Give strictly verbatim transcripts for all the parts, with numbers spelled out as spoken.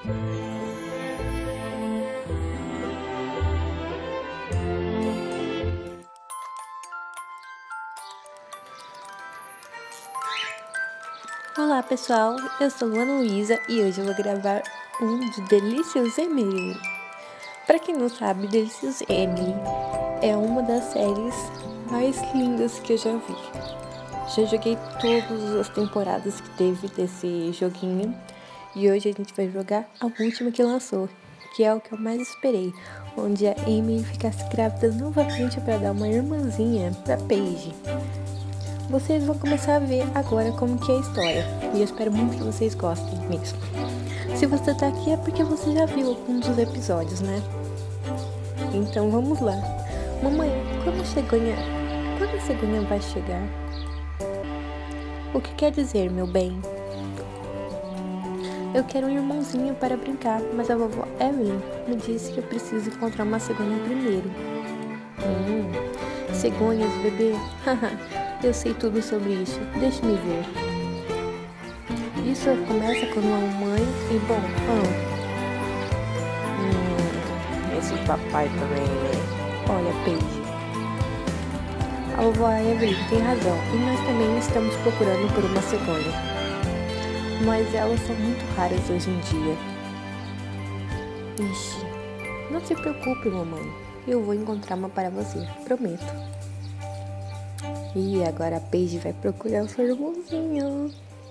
Olá pessoal, eu sou Luana Luísa e hoje eu vou gravar um de Delicious Emily. Para quem não sabe, Delicious Emily é uma das séries mais lindas que eu já vi. Já joguei todas as temporadas que teve desse joguinho e hoje a gente vai jogar a última que lançou, que é o que eu mais esperei, onde a Emily ficasse grávida novamente para dar uma irmãzinha para Paige. Vocês vão começar a ver agora como que é a história, e eu espero muito que vocês gostem mesmo. Se você tá aqui é porque você já viu alguns dos episódios, né? Então vamos lá. Mamãe, quando a cegonha, quando a cegonha vai chegar? O que quer dizer, meu bem? Eu quero um irmãozinho para brincar, mas a vovó Evelyn me disse que eu preciso encontrar uma cegonha primeiro. Hum, cegonhas, bebê? Eu sei tudo sobre isso, deixe-me ver. Isso começa com a mãe e bom, ah, hum, esse papai também, né? Olha, Paige. A vovó Evelyn tem razão e nós também estamos procurando por uma cegonha. Mas elas são muito raras hoje em dia. Ixi, não se preocupe, mamãe. Eu vou encontrar uma para você, prometo. E agora a Paige vai procurar o seu irmãozinho.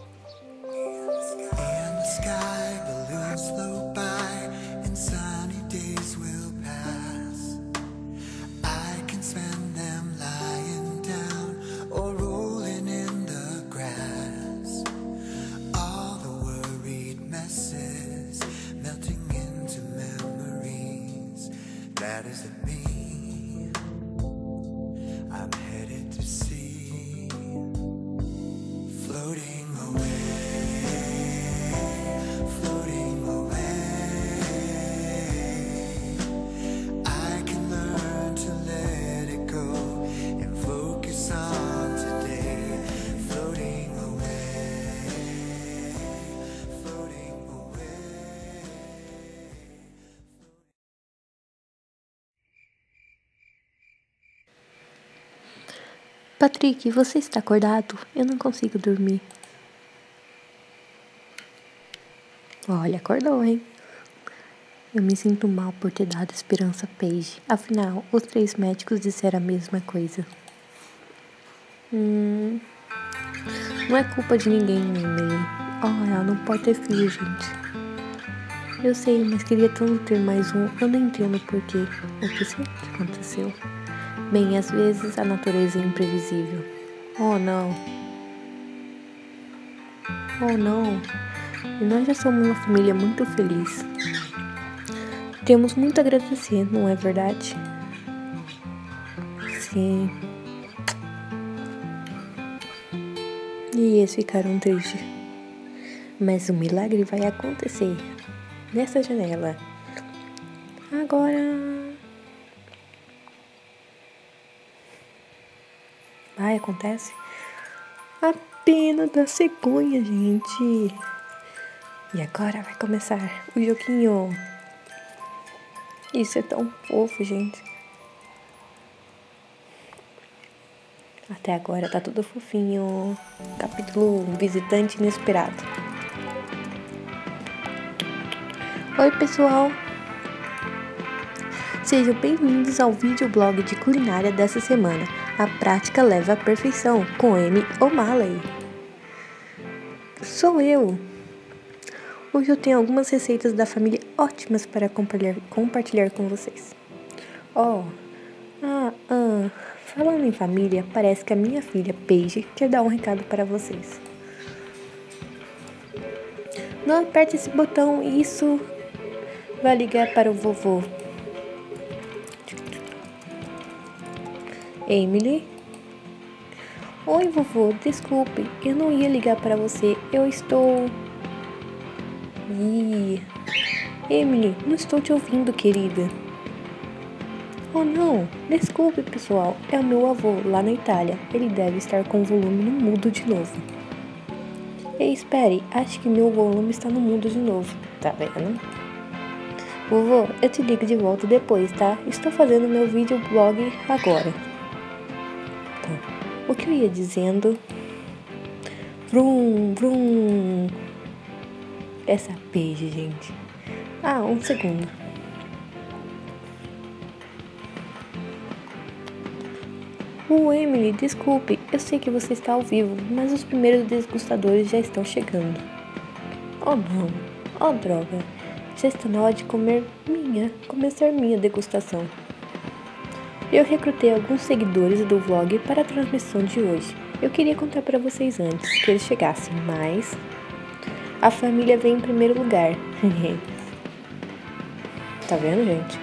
That isn't me. I'm headed to sea, floating away, floating away. I can learn to let it go and focus on today, floating away, floating away. Patrick, você está acordado? Eu não consigo dormir. Olha, acordou, hein? Eu me sinto mal por ter dado esperança a Paige. Afinal, os três médicos disseram a mesma coisa. Hum... Não é culpa de ninguém, Emily. Oh, ela não pode ter filho, gente. Eu sei, mas queria tanto ter mais um. Eu não entendo por quê. O que será que aconteceu? Bem, às vezes a natureza é imprevisível. Oh, não. Oh, não. E nós já somos uma família muito feliz. Temos muito a agradecer, não é verdade? Sim. E eles ficaram tristes. Mas o milagre vai acontecer. Nessa janela. Agora... Ai, acontece? A pena da cegonha, gente. E agora vai começar o joguinho. Isso é tão fofo, gente. Até agora tá tudo fofinho. Capítulo um, Visitante Inesperado. Oi, pessoal. Sejam bem-vindos ao videoblog de culinária dessa semana. A prática leva à perfeição, com Amy O'Malley. Sou eu. Hoje eu tenho algumas receitas da família ótimas para compartilhar, compartilhar com vocês. Oh, ah, ah, falando em família, parece que a minha filha Paige quer dar um recado para vocês. Não aperte esse botão, isso vai ligar para o vovô. Emily? Oi, vovô, desculpe, eu não ia ligar para você, eu estou... Ih, Emily, não estou te ouvindo, querida. Oh, não, desculpe, pessoal, é o meu avô, lá na Itália, ele deve estar com o volume no mudo de novo. Ei, espere, acho que meu volume está no mudo de novo. Tá vendo? Vovô, eu te ligo de volta depois, tá? Estou fazendo meu vídeo blog agora. Tá. O que eu ia dizendo? Vrum, vrum. Essa Paige, gente. Ah, um segundo. O Emily, desculpe, eu sei que você está ao vivo, mas os primeiros degustadores já estão chegando. Oh não, oh droga, já está na hora de comer minha, começar minha degustação. Eu recrutei alguns seguidores do vlog para a transmissão de hoje. Eu queria contar para vocês antes que eles chegassem, mas a família vem em primeiro lugar. Tá vendo, gente?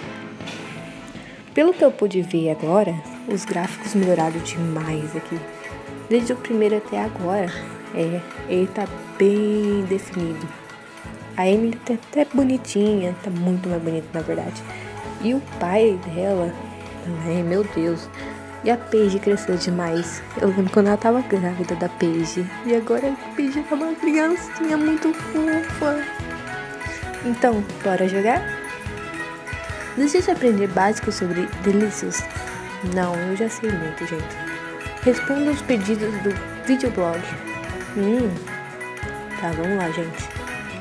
Pelo que eu pude ver agora, os gráficos melhoraram demais aqui. Desde o primeiro até agora, é, ele tá bem definido. A Emily tá até bonitinha, tá muito mais bonita na verdade. E o pai dela, ai meu Deus. E a Paige cresceu demais. Eu lembro quando ela tava grávida da Paige. E agora a Paige é uma criancinha muito fofa. Então, bora jogar? Deseja aprender básico sobre Delicious? Não, eu já sei muito, gente. Responda os pedidos do videoblog. Hum, tá, vamos lá, gente.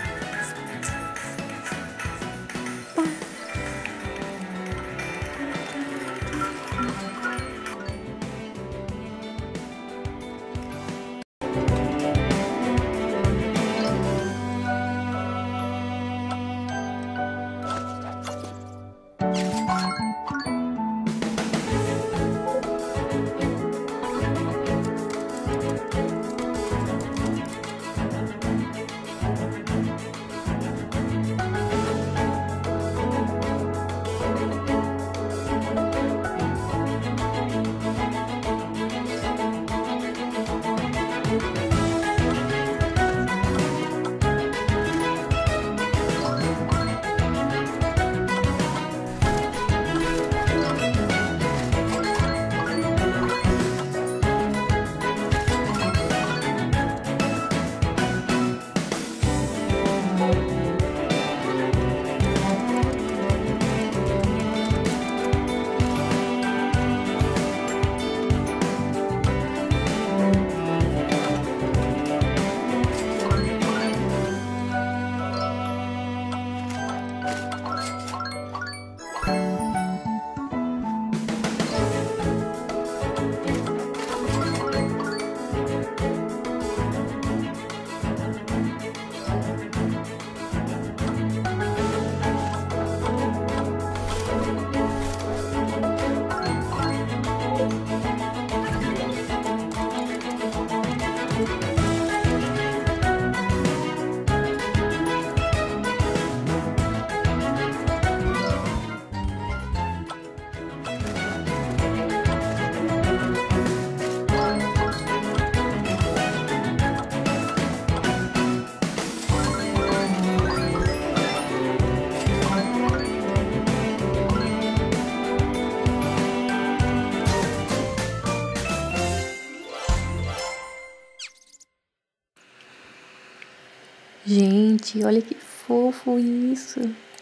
Gente, olha que fofo isso.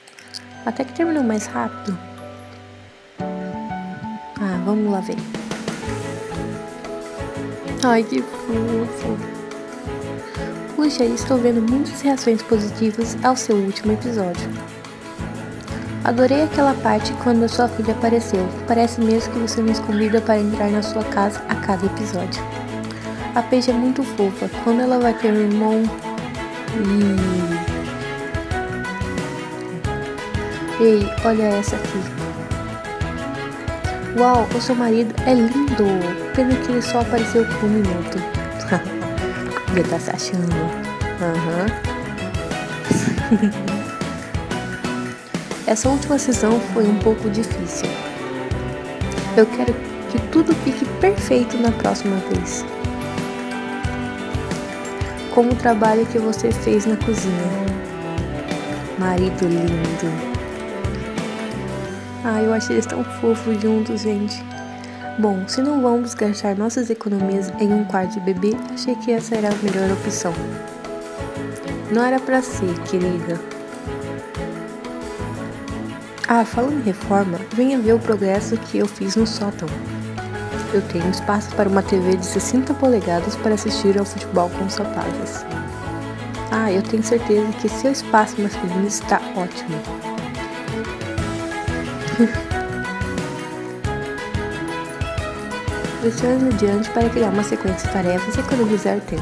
Até que terminou mais rápido. Ah, vamos lá ver. Ai, que fofo. Puxa, estou vendo muitas reações positivas ao seu último episódio. Adorei aquela parte quando a sua filha apareceu. Parece mesmo que você nos convida para entrar na sua casa a cada episódio. A Paige é muito fofa. Quando ela vai ter um irmão... Hum. Ei, olha essa aqui. Uau, o seu marido é lindo. Pena que ele só apareceu por um minuto. Já tá se achando. Aham. Uhum. Essa última sessão foi um pouco difícil. Eu quero que tudo fique perfeito na próxima vez. Como o trabalho que você fez na cozinha. Marido lindo. Ah, eu achei eles tão fofos juntos, gente. Bom, se não vamos gastar nossas economias em um quarto de bebê, achei que essa era a melhor opção. Não era pra ser, querida. Ah, falando em reforma, venha ver o progresso que eu fiz no sótão. Eu tenho espaço para uma T V de sessenta polegadas para assistir ao futebol com os rapazes. Ah, eu tenho certeza que seu espaço masculino está ótimo. Pressione adiante para criar uma sequência de tarefas e economizar tempo.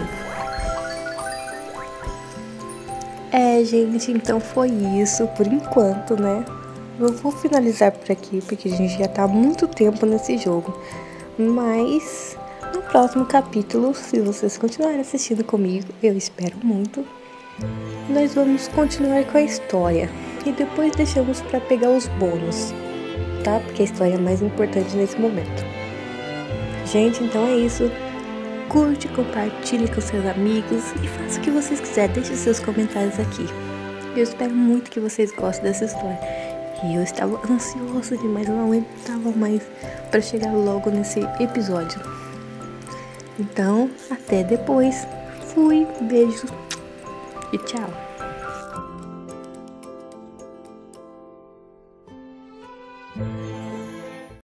É, gente, então foi isso por enquanto, né? Eu vou finalizar por aqui, porque a gente já tá há muito tempo nesse jogo. Mas no próximo capítulo, se vocês continuarem assistindo comigo, eu espero muito, nós vamos continuar com a história. E depois deixamos para pegar os bônus, tá? Porque a história é mais importante nesse momento. Gente, então é isso. Curte, compartilhe com seus amigos e faça o que vocês quiserem. Deixe seus comentários aqui. Eu espero muito que vocês gostem dessa história. E eu estava ansiosa demais, eu não aguentava mais para chegar logo nesse episódio. Então, até depois. Fui, beijo e tchau.